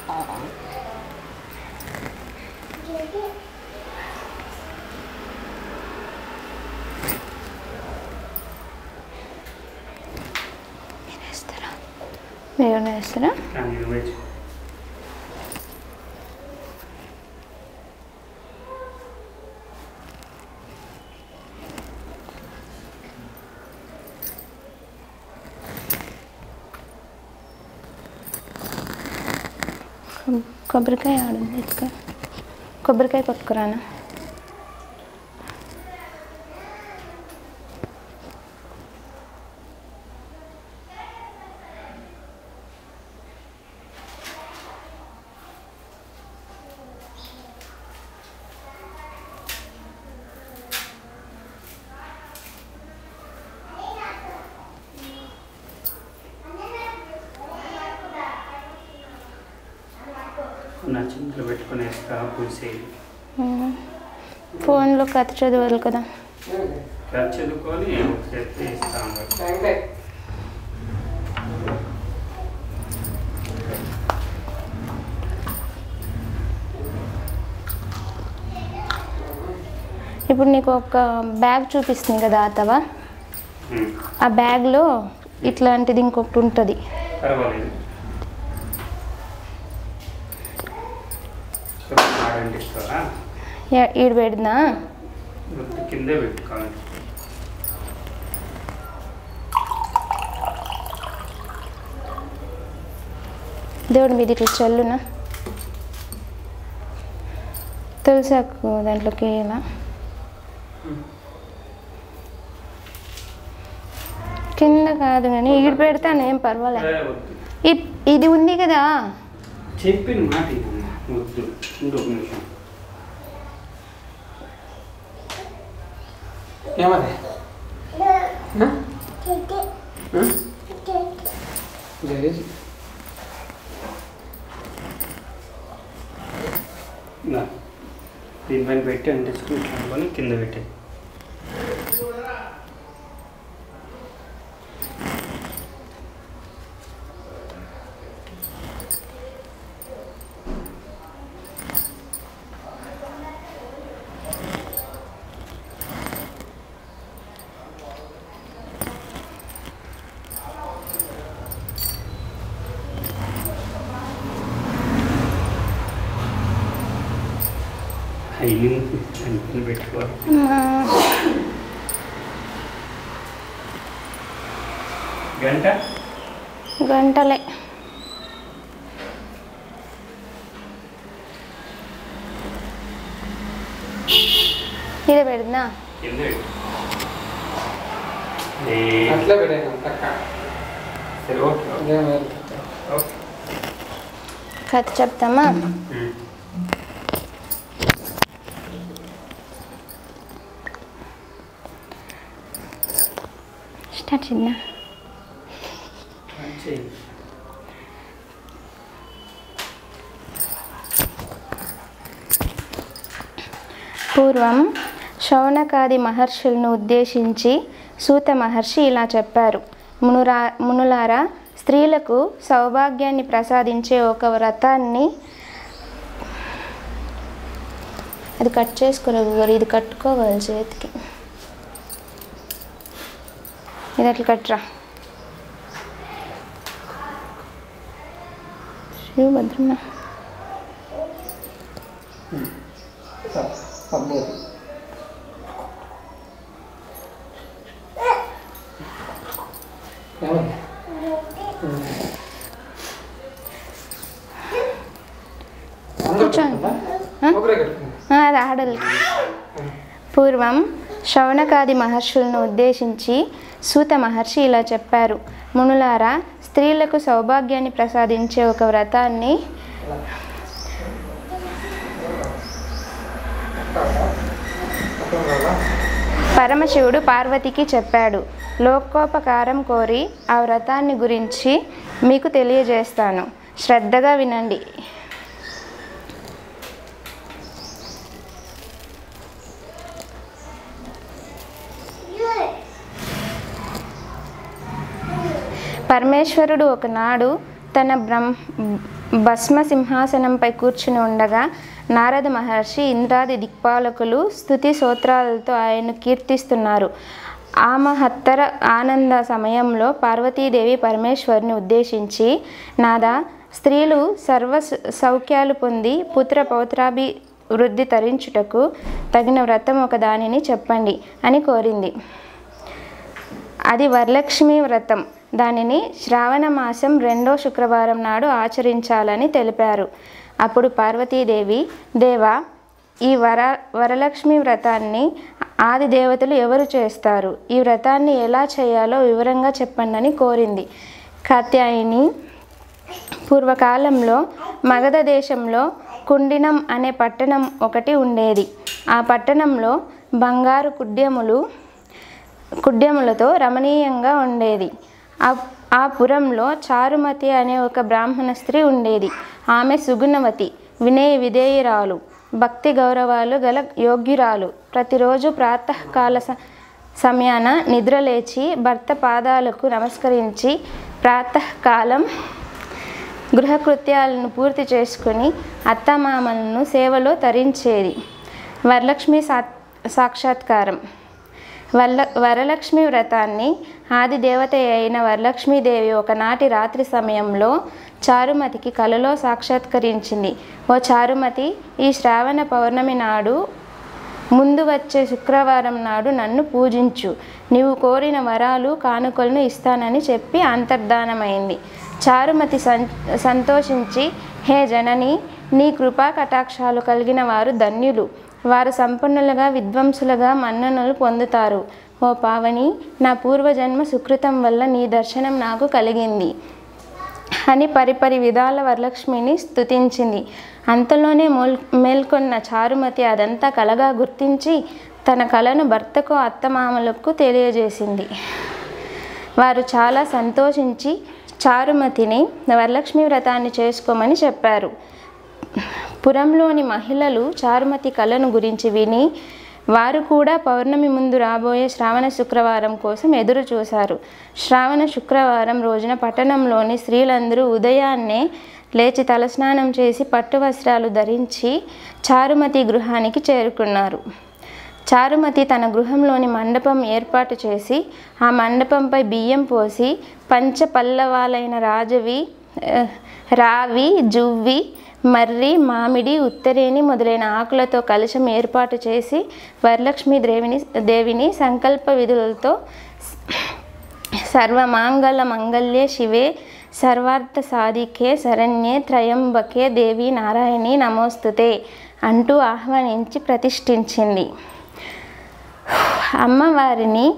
మీరు వేస్తారా? కొబ్బరికాయ ఆడుంది, కొబ్బరికాయ కొట్టుకురానా? నచ్చింట్లో పెట్టుకునేస్తా పూసేది. ఫోన్లో కథ చదవాలి కదా, కథ చదువుకొని ఇస్తాను. ఇప్పుడు నీకు ఒక బ్యాగ్ చూపిస్తుంది కదా అతవా, ఆ బ్యాగ్లో ఇట్లాంటిది ఇంకొకటి ఉంటుంది. పర్వాలేదు, ఈడు పెడినా కిందే పెట్టుకోవాలి. దేవుడి మీద ఇట్లా చల్లునా, తులసాకు దాంట్లోకి ఇలా కింద కాదు కానీ ఈడు పెడతాను, ఏం పర్వాలేదు. ఇది ఉంది కదా, చెప్పిన మాట వద్దు. ఇంకొక నిమిషం. ఏమది దీనిపైన పెట్టి అంటే తీసుకుని కింద పెట్టి పెట్టుకోవాలి. గంటలే ఇదే పెడదా కథ చెప్తామా? స్టార్ట్ చేద్దాం. పూర్వం శౌనకాది మహర్షులను ఉద్దేశించి సూత మహర్షి ఇలా చెప్పారు. మునులారా, స్త్రీలకు సౌభాగ్యాన్ని ప్రసాదించే ఒక వ్రతాన్ని, అది కట్ చేసుకోలేదు, ఇది కట్టుకోవాలి చేతికి, ఇది అట్లా కట్టరా శివభద్రన్న. అది ఆడలు. పూర్వం శౌనకాది మహర్షులను ఉద్దేశించి సూత మహర్షి ఇలా చెప్పారు. మునులారా, స్త్రీలకు సౌభాగ్యాన్ని ప్రసాదించే ఒక వ్రతాన్ని పరమశివుడు పార్వతికి చెప్పాడు. లోకోపకారం కోరి ఆ వ్రతాన్ని గురించి మీకు తెలియజేస్తాను, శ్రద్ధగా వినండి. పరమేశ్వరుడు ఒకనాడు తన భస్మ సింహాసనంపై కూర్చుని ఉండగా నారద మహర్షి ఇంద్రాది దిక్పాలకులు స్తుతి స్తోత్రాలతో ఆయన్ను కీర్తిస్తున్నారు. ఆ మహత్తర ఆనంద సమయంలో పార్వతీదేవి పరమేశ్వరుని ఉద్దేశించి, నాదా, స్త్రీలు సర్వ సౌఖ్యాలు పొంది పుత్ర పౌత్రాభివృద్ధి తరించుటకు తగిన వ్రతం ఒక దానిని చెప్పండి అని కోరింది. అది వరలక్ష్మి వ్రతం. దానిని శ్రావణ మాసం 2వ శుక్రవారం నాడు ఆచరించాలని తెలిపారు. అప్పుడు పార్వతీదేవి, దేవా, ఈ వరలక్ష్మి వ్రతాన్ని ఆది దేవతలు ఎవరు చేస్తారు? ఈ వ్రతాన్ని ఎలా చేయాలో వివరంగా చెప్పండి అని కోరింది. కాత్యాయని, పూర్వకాలంలో మగధ దేశంలో కుండినం అనే పట్టణం ఒకటి ఉండేది. ఆ పట్టణంలో బంగారు కుడ్యములతో రమణీయంగా ఉండేది. ఆ పురంలో చారుమతి అనే ఒక బ్రాహ్మణ స్త్రీ ఉండేది. ఆమె సుగుణవతి, వినయ విధేయురాలు, భక్తి గౌరవాలు గల యోగ్యురాలు. ప్రతిరోజు ప్రాతకాల సమయాన నిద్రలేచి భర్త పాదాలకు నమస్కరించి ప్రాతకాలం గృహకృత్యాలను పూర్తి చేసుకుని అత్తమామలను సేవలో తరించేది. వరలక్ష్మి సాక్షాత్కారం. వరలక్ష్మి వ్రతాన్ని ఆది దేవత అయిన వరలక్ష్మీదేవి ఒకనాటి రాత్రి సమయంలో చారుమతికి కలలో సాక్షాత్కరించింది. ఓ చారుమతి, ఈ శ్రావణ పౌర్ణమి నాడు ముందు వచ్చే శుక్రవారం నాడు నన్ను పూజించు. నీవు కోరిన వరాలు కానుకలను ఇస్తానని చెప్పి అంతర్ధానమైంది. చారుమతి సంతోషించి, హే జనని, నీ కృపా కటాక్షాలు కలిగిన వారు ధన్యులు. వారు సంపన్నులుగా విద్వాంసులుగా మన్ననలు పొందుతారు. ఓ పావని, నా పూర్వజన్మ సుకృతం వల్ల నీ దర్శనం నాకు కలిగింది అని పరిపరి విధాల వరలక్ష్మిని స్తుతించింది. అంతలోనే మేల్కొన్న చారుమతి అదంతా కలగా గుర్తించి తన కలను భర్తకు అత్తమామలకు తెలియజేసింది. వారు చాలా సంతోషించి చారుమతిని వరలక్ష్మి వ్రతాన్ని చేసుకోమని చెప్పారు. పురంలోని మహిళలు చారుమతి కళను గురించి విని వారు కూడా పౌర్ణమి ముందు రాబోయే శ్రావణ శుక్రవారం కోసం ఎదురు చూశారు. శ్రావణ శుక్రవారం రోజున పట్టణంలోని స్త్రీలందరూ ఉదయాన్నే లేచి తలస్నానం చేసి పట్టు వస్త్రాలు ధరించి చారుమతి గృహానికి చేరుకున్నారు. చారుమతి తన గృహంలోని మండపం ఏర్పాటు చేసి ఆ మండపంపై బియ్యం పోసి పంచపల్లవాలైన రావి, జువ్వి, మర్రి, మామిడి, ఉత్తరేణి మొదలైన ఆకులతో కలశం ఏర్పాటు చేసి వరలక్ష్మీ దేవిని సంకల్ప విధులతో సర్వమాంగళ మంగళ్యే శివే సర్వార్థ సాధికే శరణ్యే త్రయంబకే దేవి నారాయణి నమోస్తుతే అంటూ ఆహ్వానించి ప్రతిష్ఠించింది. అమ్మవారిని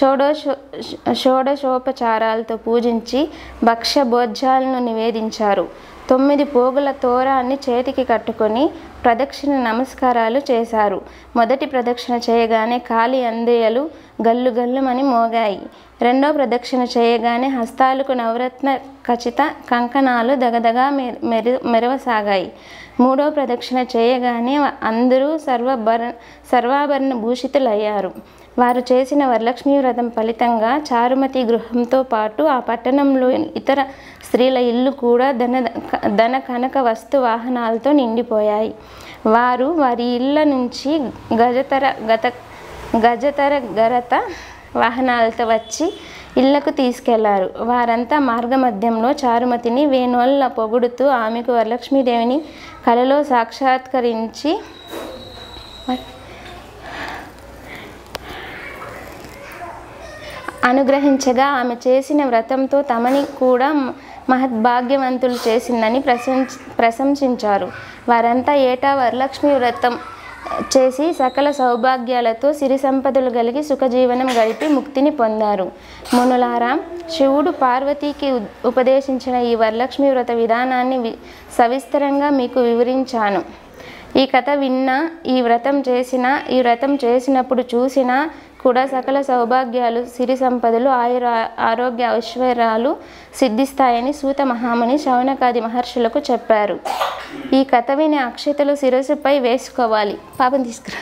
షోడశోపచారాలతో పూజించి భక్ష్య భోజ్యాలను నివేదించారు. 9 పోగుల తోరాన్ని చేతికి కట్టుకొని ప్రదక్షిణ నమస్కారాలు చేశారు. మొదటి ప్రదక్షిణ చేయగానే కాలి అందేయలు గల్లు గల్లుమని మోగాయి. రెండో ప్రదక్షిణ చేయగానే హస్తాలకు నవరత్న ఖచిత కంకణాలు దగదగా మెరవసాగాయి. మూడో ప్రదక్షిణ చేయగానే అందరూ సర్వాభరణ భూషితులయ్యారు. వారు చేసిన వరలక్ష్మీ వ్రతం ఫలితంగా చారుమతి గృహంతో పాటు ఆ పట్టణంలోని ఇతర స్త్రీల ఇల్లు కూడా ధన కనక వస్తు వాహనాలతో నిండిపోయాయి. వారు వారి ఇళ్ళ నుంచి గజతర గరత వాహనాలతో వచ్చి ఇళ్లకు తీసుకెళ్లారు. వారంతా మార్గమధ్యంలో చారుమతిని వేణోళ్ళ పొగుడుతూ ఆమెకు వరలక్ష్మీదేవిని కలలో సాక్షాత్కరించి అనుగ్రహించగా ఆమె చేసిన వ్రతంతో తమని కూడా మహద్భాగ్యవంతులు చేసిందని ప్రశంసించారు. వారంతా ఏటా వరలక్ష్మి వ్రతం చేసి సకల సౌభాగ్యాలతో సిరి సంపదలు కలిగి సుఖజీవనం గడిపి ముక్తిని పొందారు. మునులారా, శివుడు పార్వతీకి ఉపదేశించిన ఈ వరలక్ష్మి వ్రత విధానాన్ని సవిస్తరంగా మీకు వివరించాను. ఈ కథ విన్నా, ఈ వ్రతం చేసినప్పుడు చూసినా కూడా సకల సౌభాగ్యాలు, సిరి సంపదలు, ఆరోగ్య ఐశ్వర్యాలు సిద్ధిస్తాయని సూత మహాముని శౌనకాది మహర్షులకు చెప్పారు. ఈ కథ విని అక్షతలు శిరస్సుపై వేసుకోవాలి. పాపం తీసుకురా.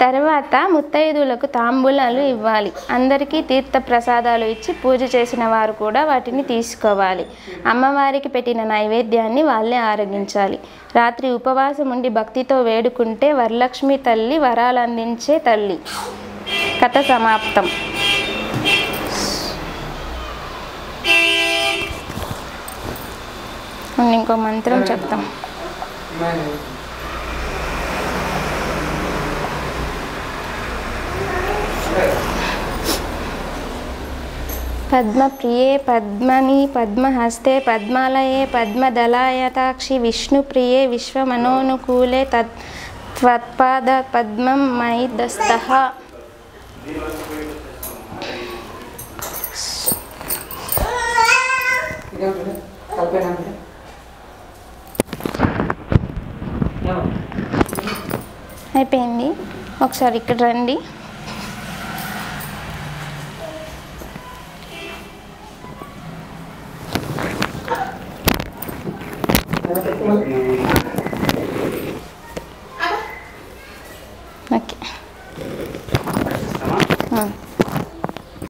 తర్వాత ముత్తైదువులకు తాంబూలాలు ఇవ్వాలి. అందరికీ తీర్థ ప్రసాదాలు ఇచ్చి పూజ చేసిన వారు కూడా వాటిని తీసుకోవాలి. అమ్మవారికి పెట్టిన నైవేద్యాన్ని వాళ్ళే ఆరగించాలి. రాత్రి ఉపవాసం ఉండి భక్తితో వేడుకుంటే వరలక్ష్మి తల్లి వరాలు అందించే తల్లి. కథ సమాప్తం. ఇంకో మంత్రం చెప్తాం. పద్మప్రియే పద్మని పద్మహస్తే పద్మాలయే పద్మదళాయతాక్షి విష్ణుప్రియే విశ్వమనోనుకూలే త్వత్పాద పద్మం మయి దస్తః. అయిపోయింది. ఒకసారి ఇక్కడ రండి.